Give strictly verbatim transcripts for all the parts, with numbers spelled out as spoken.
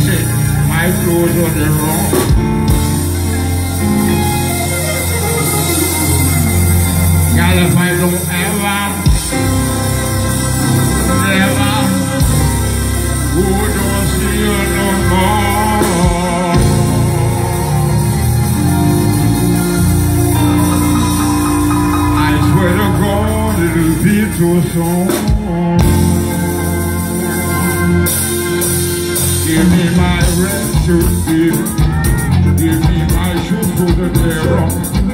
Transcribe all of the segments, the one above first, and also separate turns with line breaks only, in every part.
said my clothes were the wrong. Girl, if I don't ever, never, who don't see you no more. I swear to God, it'll be too soon. Give me my red shirt, baby. Give me my shoes for the day wrong.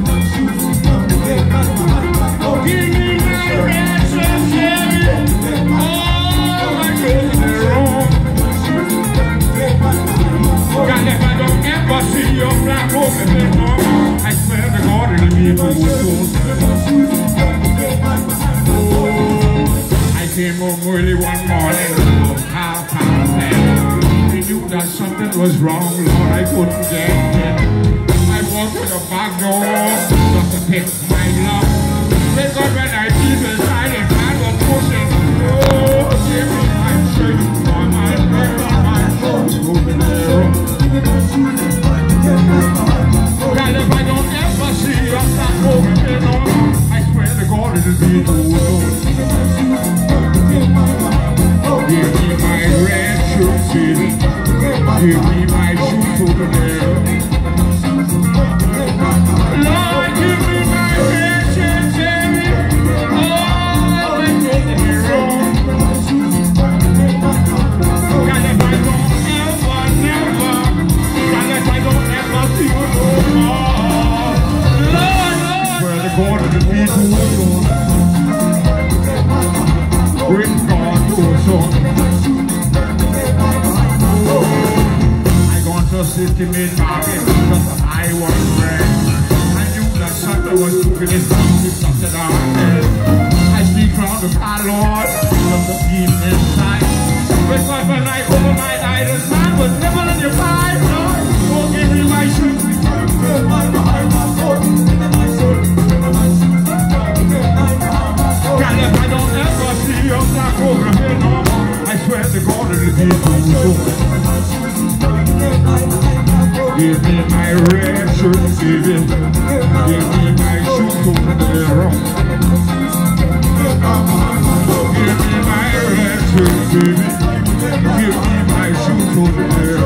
Give me my red shirt, baby. Oh, my clothes are wrong. God, if I don't ever see your black hole anymore, I swear to God it'll be too soon. I came home early one morning, half past ten. I knew that something was wrong, Lord, I couldn't get in. I walked to the back door, just to pick my lock. Because when I deep inside, if I was pushing, oh, give me my shirt, for my hair, my clothes, over there. God, if I don't ever see your black hole anymore, I swear to God it'll be too soon. Give me my red shirt, baby. Give me my shoes over there. Lord, give me my red shirt, baby. Oh, my clothes are wrong. God, if I don't ever, never, God, if I don't ever see you no more. Lord, Lord, swear to God it'll be too soon. Bring God to a song. I gone to city mid-market just to buy one bread. I knew that Santa was cooking his beef something on head. I speak from the car, Lord, just to keep inside. Because when I open my eyes, this man was never in your mind, Lord. So give me my shoes. God, if I don't ever see your black over here no more, I swear to God it'll be too soon. Give me my red shirt, baby. Give me my shoes over there. Give me my red shirt, baby. Give me my shoes over there.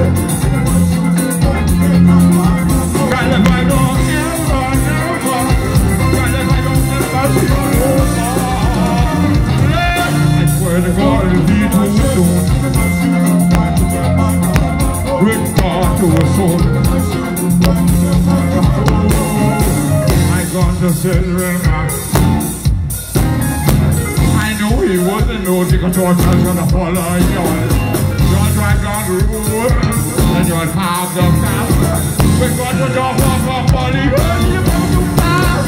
God, if I don't ever, never, God, if I don't ever see you no more, I swear to God it'll be too soon. Bring God to a soul. I gone to Cedric. I know he wasn't no because I was gonna follow you. You'll drive down the road and you'll have the car. Because you don't want my body, you want to pass.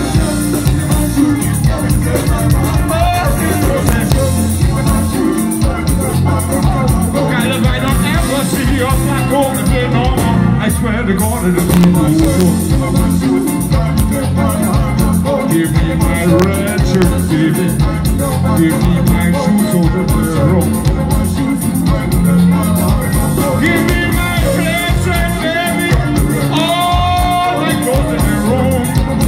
God, if I don't ever see your black hole again no more, I swear to God it'll be too soon. Give me my red shirt, baby. Give me my shoes over there. Give me my red shirt, baby. Oh, my clothes are wrong.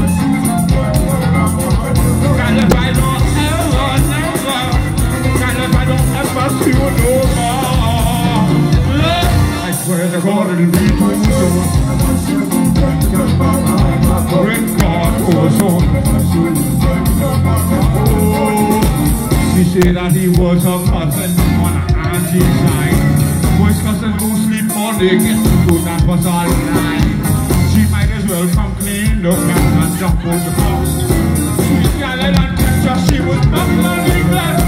God, if I don't ever, never, God, if I don't ever see you no more, I swear to God it'll be too soon. Bring God to a soul. She said that he was a cousin on an auntie's side. Boys cousin go sleep all day, get to do that was all night. She might as well come clean, look at and jump on the box. Sweet girl and catch she was bubbling glass.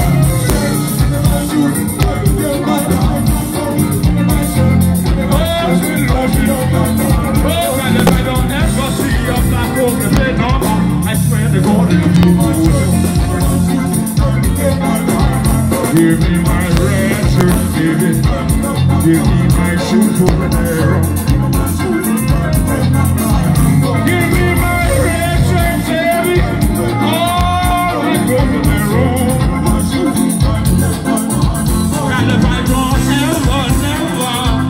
Give me my red shirt, baby. Give me my shoes over there. Give me my red shirt, baby. Oh, my clothes are wrong. And if I don't ever, never,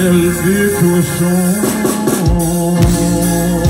will be too soon.